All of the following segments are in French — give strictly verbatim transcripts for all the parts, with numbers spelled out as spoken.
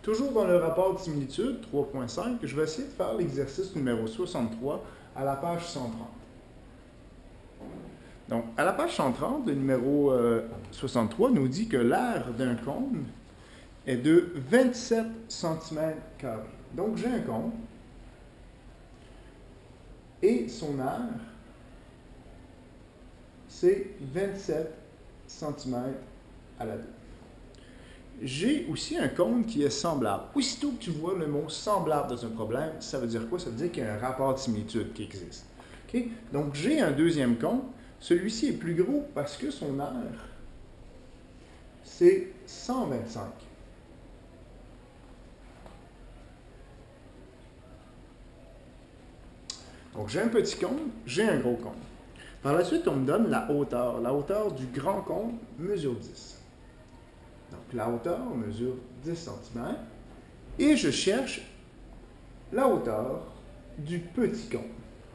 Toujours dans le rapport de similitude trois point cinq, je vais essayer de faire l'exercice numéro soixante-trois à la page cent trente. Donc, à la page cent trente, le numéro euh, soixante-trois nous dit que l'aire d'un cône est de vingt-sept centimètres carrés. Donc, j'ai un cône et son aire, c'est vingt-sept centimètres à la deux. J'ai aussi un cône qui est semblable. Aussitôt que tu vois le mot semblable dans un problème, ça veut dire quoi? Ça veut dire qu'il y a un rapport de similitude qui existe. Okay? Donc, j'ai un deuxième cône. Celui-ci est plus gros parce que son aire, c'est cent vingt-cinq. Donc, j'ai un petit cône, j'ai un gros cône. Par la suite, on me donne la hauteur. La hauteur du grand cône mesure dix. Donc, la hauteur mesure dix centimètres. Et je cherche la hauteur du petit cône.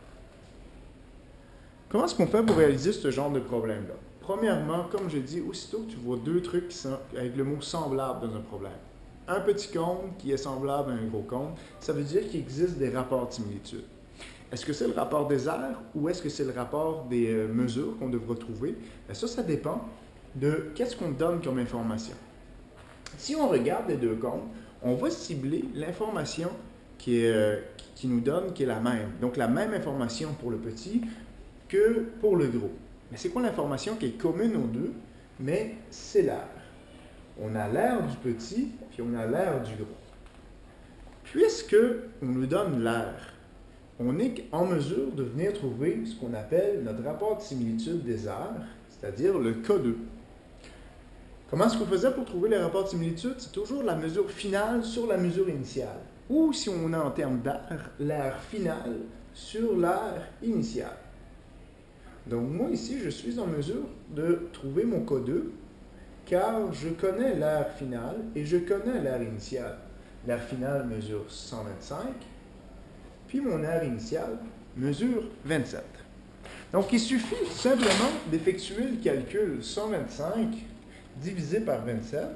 Comment est-ce qu'on fait pour réaliser ce genre de problème-là? Premièrement, comme je dis, aussitôt que tu vois deux trucs qui sont avec le mot semblable dans un problème, un petit cône qui est semblable à un gros cône, ça veut dire qu'il existe des rapports de similitude. Est-ce que c'est le rapport des aires ou est-ce que c'est le rapport des euh, mesures qu'on devra trouver? Bien, ça, ça dépend de qu'est-ce qu'on donne comme information. Si on regarde les deux cônes, on va cibler l'information qui, euh, qui nous donne, qui est la même. Donc, la même information pour le petit que pour le gros. Mais c'est quoi l'information qui est commune aux deux? Mais c'est l'aire. On a l'aire du petit, puis on a l'aire du gros. Puisque on nous donne l'aire, on est en mesure de venir trouver ce qu'on appelle notre rapport de similitude des aires, c'est-à-dire le K deux. Comment est-ce qu'on faisait pour trouver les rapports de similitude? C'est toujours la mesure finale sur la mesure initiale. Ou si on a en termes d'aire, l'aire finale sur l'aire initiale. Donc, moi, ici, je suis en mesure de trouver mon K deux, car je connais l'aire finale et je connais l'aire initiale. L'aire finale mesure cent vingt-cinq, puis mon aire initiale mesure vingt-sept. Donc, il suffit simplement d'effectuer le calcul cent vingt-cinq divisé par vingt-sept,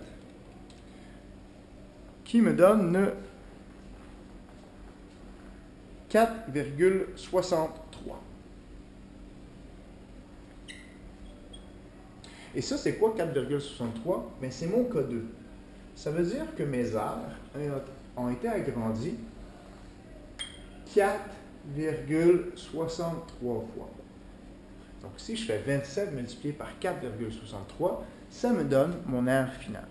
qui me donne quatre virgule soixante-trois. Et ça, c'est quoi quatre virgule soixante-trois? Bien, c'est mon K deux. Ça veut dire que mes aires ont été agrandies quatre virgule soixante-trois fois. Donc, si je fais vingt-sept multiplié par quatre virgule soixante-trois, ça me donne mon aire finale.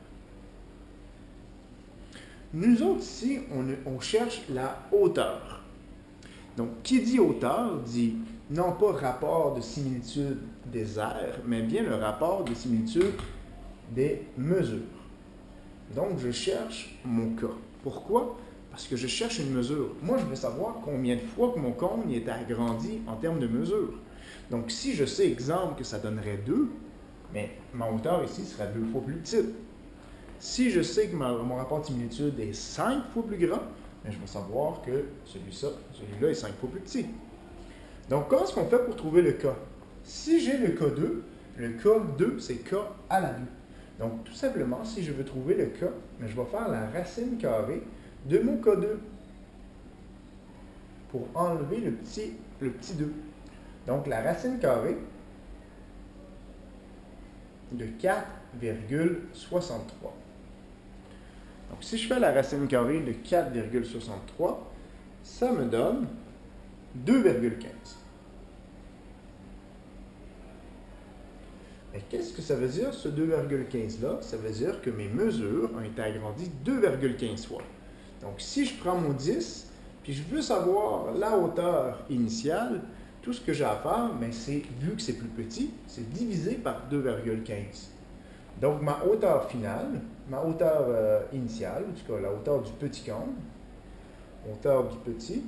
Nous autres, ici, on, on cherche la hauteur. Donc, qui dit hauteur dit non pas rapport de similitude des aires, mais bien le rapport de similitude des mesures. Donc, je cherche mon K. Pourquoi? Parce que je cherche une mesure. Moi, je veux savoir combien de fois que mon cône est agrandi en termes de mesure. Donc, si je sais, exemple, que ça donnerait deux, mais ma hauteur ici sera deux fois plus petite. Si je sais que ma, mon rapport de similitude est cinq fois plus grand, bien, je vais savoir que celui-là celui est cinq fois plus petit. Donc, comment est-ce qu'on fait pour trouver le K? Si j'ai le K deux, le K deux, c'est K à la deux. Donc, tout simplement, si je veux trouver le K, bien, je vais faire la racine carrée de mon K deux pour enlever le petit, le petit deux. Donc, la racine carrée de quatre virgule soixante-trois. Donc, si je fais la racine carrée de quatre virgule soixante-trois, ça me donne deux virgule quinze. Mais qu'est-ce que ça veut dire, ce deux virgule quinze-là? Ça veut dire que mes mesures ont été agrandies deux virgule quinze fois. Donc, si je prends mon dix, puis je veux savoir la hauteur initiale, tout ce que j'ai à faire, c'est, vu que c'est plus petit, c'est divisé par deux virgule quinze. Donc, ma hauteur finale, ma hauteur euh, initiale, en tout cas la hauteur du petit cône, hauteur du petit,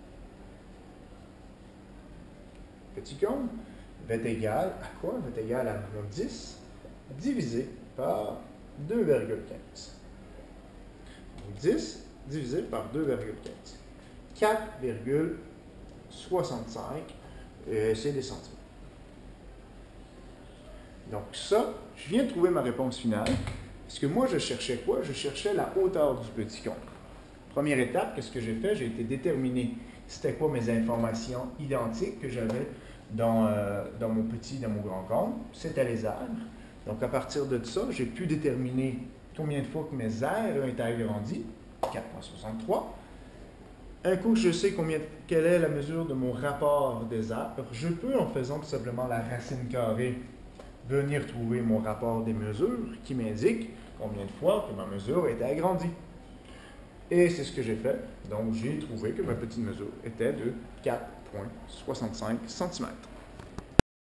petit cône, va être égal à quoi? Va être égal à mon dix divisé par deux virgule quinze. Donc, dix divisé par deux virgule quinze. quatre virgule soixante-cinq, euh, c'est des centimètres. Donc ça, je viens de trouver ma réponse finale. Parce que moi, je cherchais quoi? Je cherchais la hauteur du petit cône. Première étape, qu'est-ce que j'ai fait? J'ai été déterminer c'était quoi mes informations identiques que j'avais dans, euh, dans mon petit, dans mon grand cône. C'était les aires. Donc, à partir de ça, j'ai pu déterminer combien de fois que mes aires ont été agrandis. quatre virgule soixante-trois. Un coup, je sais combien, quelle est la mesure de mon rapport des aires. Je peux, en faisant tout simplement la racine carrée, venir trouver mon rapport des mesures qui m'indique combien de fois que ma mesure a été agrandie. Et c'est ce que j'ai fait. Donc, j'ai trouvé que ma petite mesure était de quatre virgule soixante-cinq centimètres.